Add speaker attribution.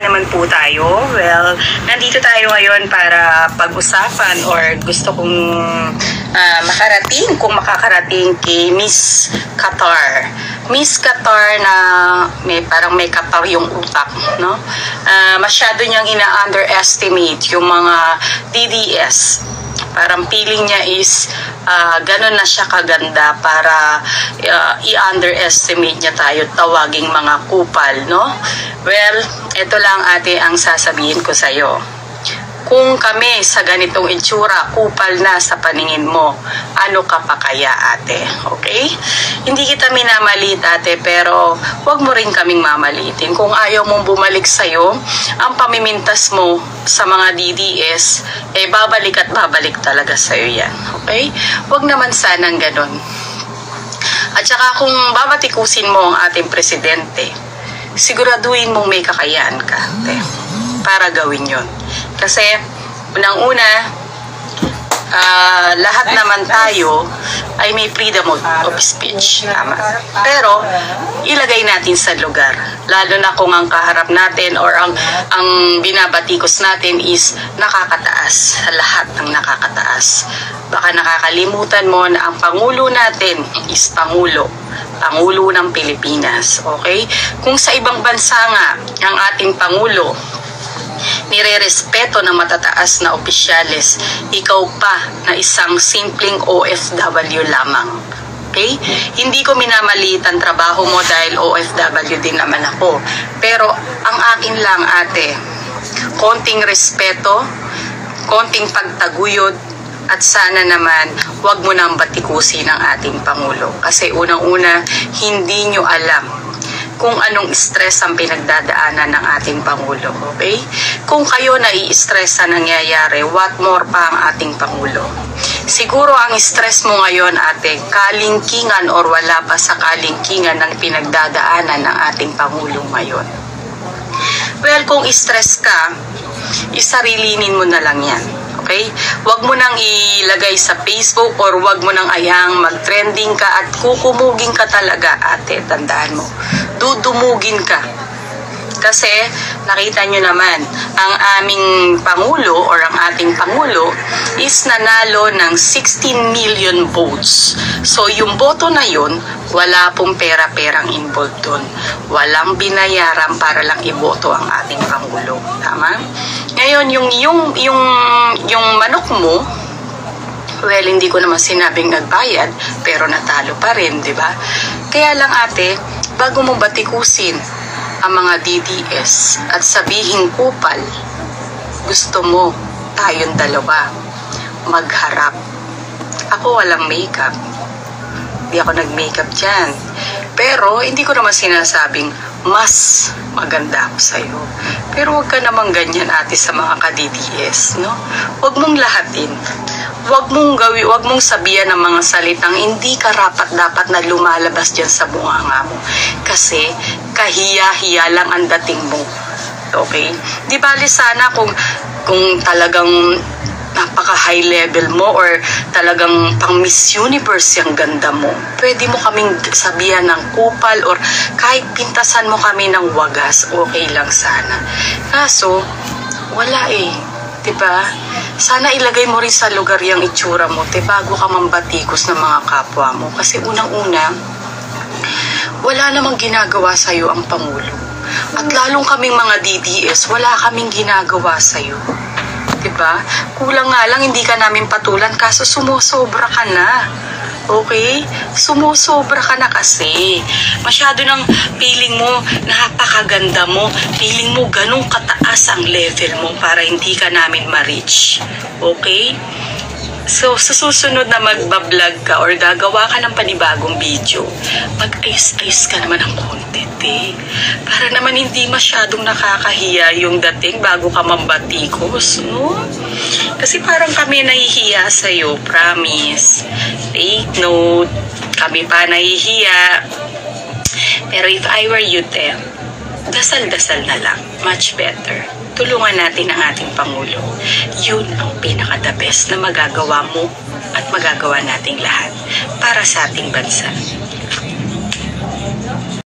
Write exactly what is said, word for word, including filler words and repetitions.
Speaker 1: naman po tayo. Well, nandito tayo ngayon para pag-usapan or gusto kong uh, makarating, kung makakarating kay Miss Qatar. Miss Qatar na may parang may Qatar yung utak, no? Uh, masyado niyang ina-underestimate yung mga D D S. Parang feeling niya is uh, ganun na siya kaganda para uh, i-underestimate niya tayo, tawaging mga kupal, no? Well, ito lang ate ang sasabihin ko sa'yo. Kung kami sa ganitong itsura, kupal na sa paningin mo, ano ka pa kaya ate? Okay? Hindi kita minamalit ate, pero wag mo rin kaming mamalitin. Kung ayaw mong bumalik sa'yo, ang pamimintas mo sa mga D D S, eh babalik at babalik talaga sa'yo yan. Okay? Wag naman sanang ganun. At saka kung babatikusin mo ang ating presidente, siguraduhin mong may kakayahan ka ate, para gawin yon. Kasi unang-una, uh, lahat naman tayo ay may freedom of speech, tama. Pero ilagay natin sa lugar, lalo na kung ang kaharap natin or ang ang binabatikos natin is nakakataas, sa lahat ng nakakataas. Baka nakakalimutan mo na ang pangulo natin is pangulo Pangulo ng Pilipinas, okay? Kung sa ibang bansa nga ang ating pangulo nire-respeto ng matataas na opisyales, ikaw pa na isang simpleng O F W lamang. Okay? Hindi ko minamaliit ang trabaho mo dahil O F W din naman ako. Pero ang akin lang ate, konting respeto, konting pagtaguyod, at sana naman wag mo nang batikusin ang ating Pangulo. Kasi unang-una, hindi nyo alam kung anong stress ang pinagdadaanan ng ating Pangulo, okay? Kung kayo nai-stress sa nangyayari, what more pa ang ating Pangulo? Siguro ang stress mo ngayon, ate, kalingkingan or wala pa sa kalingkingan ng pinagdadaanan ng ating Pangulo ngayon. Well, kung stress ka, isarilinin mo na lang yan. Okay? Huwag mo nang ilagay sa Facebook or huwag mo nang ayang mag-trending ka at kukumugin ka talaga, ate, tandaan mo. Dudumugin ka. Kasi nakita nyo naman, ang aming Pangulo or ang ating Pangulo is nanalo ng sixteen million votes. So yung boto na yun, wala pong pera-perang involved doon. Walang binayaran para lang iboto ang ating Pangulo. Tama? Ngayon, yung, yung, yung, yung manok mo, well, hindi ko naman sinabing nagbayad, pero natalo pa rin, di ba? Kaya lang ate, bago mo batikusin ang mga D D S at sabihin kupal, gusto mo tayong dalawa magharap. Ako walang makeup. Hindi ako nag-makeup dyan. Pero hindi ko naman sinasabing mas maganda ako sa'yo. Pero huwag ka naman ganyan ate sa mga ka-D D S, no? Huwag mong lahatin. Huwag mong gawi, huwag mong sabihan ng mga salitang hindi karapat dapat na lumalabas dyan sa bunganga mo. Kasi kahiya-hiya lang ang dating mo. Okay? Di bali sana kung kung talagang napaka-high level mo or talagang pang Miss Universe yung ganda mo, pwede mo kaming sabihan ng kupal or kahit pintasan mo kami ng wagas, okay lang sana. Kaso, wala eh. Diba? Sana ilagay mo rin sa lugar yung itsura mo, te, bago ka mambatikos ng mga kapwa mo. Kasi unang-una, wala namang ginagawa sa'yo ang Pangulo. At lalong kaming mga D D S, wala kaming ginagawa sa'yo. Diba? Kulang nga lang, hindi ka namin patulan, kaso sumusobra ka na. Okay? Sumusobra ka na kasi. Masyado ng feeling mo, napakaganda mo, feeling mo ganun kataas ang level mo para hindi ka namin ma-reach. Okay? So, sa susunod na magbablog ka or gagawa ka ng panibagong video, mag-ayos-ayos ka naman ng content eh. Para naman hindi masyadong nakakahiya yung dating bago ka mambatikos, no? Kasi parang kami nahihiya sa'yo, promise. Take note, kami pa nahihiya. Pero if I were you, te, dasal-dasal na lang. Much better. Tulungan natin ang ating Pangulo. Yun ang pinaka-the best na magagawa mo at magagawa nating lahat para sa ating bansa.